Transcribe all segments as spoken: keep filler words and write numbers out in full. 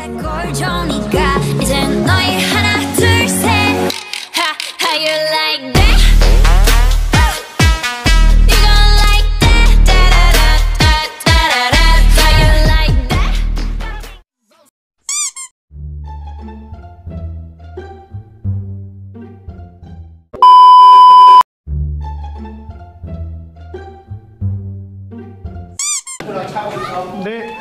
골조니까 이제 너희 하나 둘 셋 How, how you like that? You gon' like that? Da-da-da-da-da-da-da. How you like that? 네.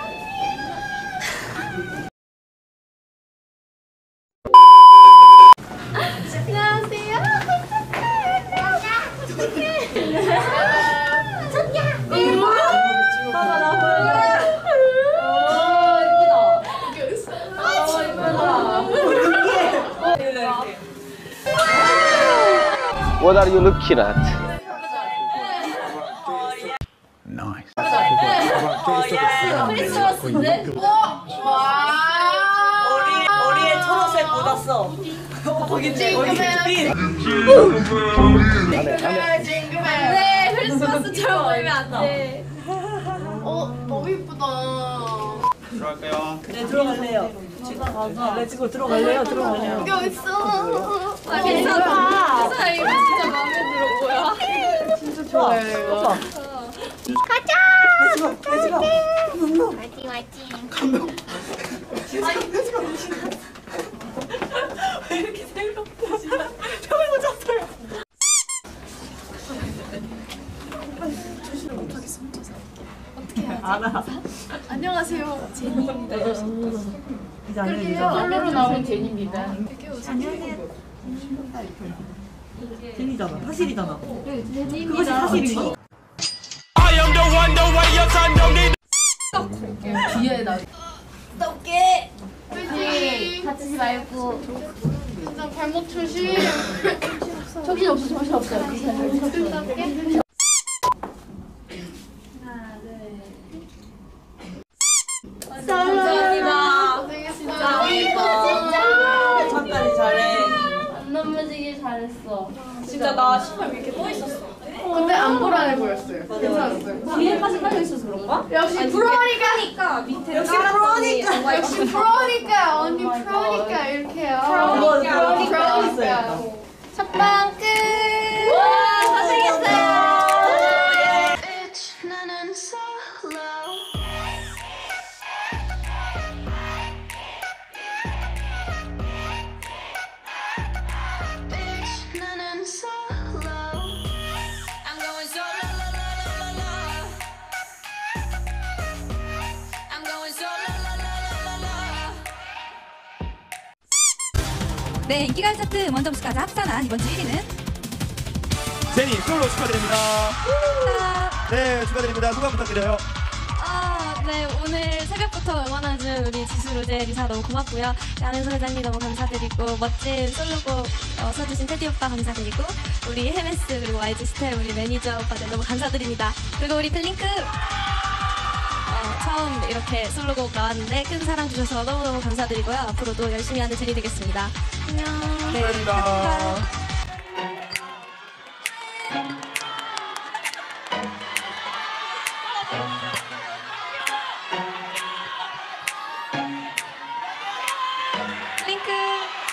안녕하세요. What are you looking at? Nice. 크리스마스인데? 머리에 초록색 묻었어. 거기 거기 핀. 네, 크리스마스처럼 보이면 안 돼. 어, 너무 예쁘다. 들어갈게요. 네 들어갈래요. 네 지금 들어갈래요. 들어갈래요. 여기 있어. 아, 괜찮아. 괜찮아, 이거 진짜 마음에 들어. 뭐야? 진짜 좋아요, 이거. 가자! 렛츠고. 화이팅, 화이팅. 왜 이렇게 생각보다 처음 보셨어요? 알아. 안녕하세요. 제니입니다. 이제 안녕이잖아. 솔로로 나온 제니입니다. 제니잖아. 사실이잖아. 네, 제니입니다. 그것이 사실인 거. 뒤에 나. 어떡해. 그치. 다치지 말고. 진짜 발목 조심. 정신 없어, 정신 없어. 어떡해. 감사합니다. 진짜 이뻐. 잠깐이 잘해. 안 넘어지길 잘했어. 진짜 나 신발 이렇게 떠 있었어. 근데 안 불안해 보였어요. 괜찮았어요. 뒤에까지 깔려 있어서 그런가? 역시 프로니까. 밑에 역시 프로니까. 역시 프로니까. 언니 프로니까 이렇게요. 프로니까. 프로니까. 첫방 끝. 와, 고생했어요. 네, 인기가요 차트 음원 점수까지 합산한 이번 주 일 위는 제니 솔로 축하드립니다. 네, 축하드립니다. 소감 부탁드려요. 아, 네, 오늘 새벽부터 응원해준 우리 지수, 로제, 리사 너무 고맙고요. 안은서 회장님 너무 감사드리고, 멋진 솔로곡 어, 써주신 테디 오빠 감사드리고, 우리 헤메스 그리고 와이지 스텝 우리 매니저 오빠들 너무 감사드립니다. 그리고 우리 블링크 어, 처음 이렇게 솔로곡 나왔는데 큰 사랑 주셔서 너무너무 감사드리고요. 앞으로도 열심히 하는 제니 되겠습니다. 안녕. 네, 감사합니다. 블링크.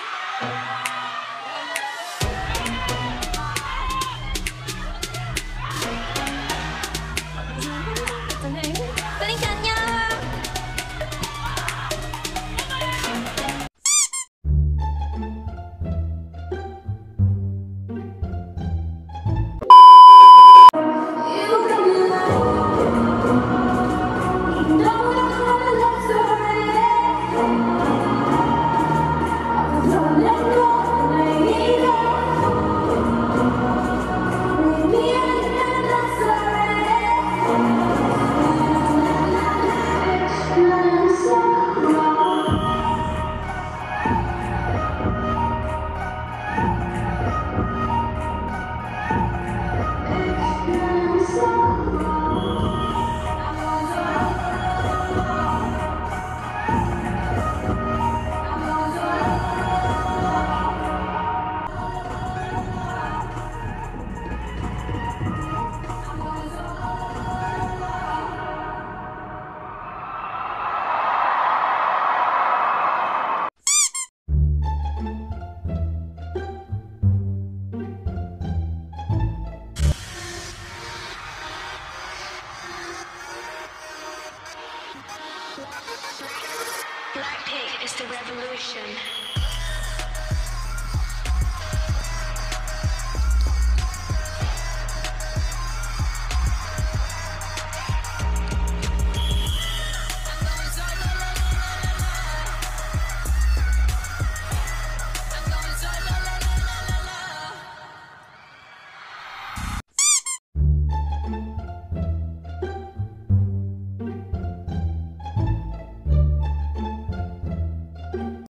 블링크 안녕. pick is the revolution.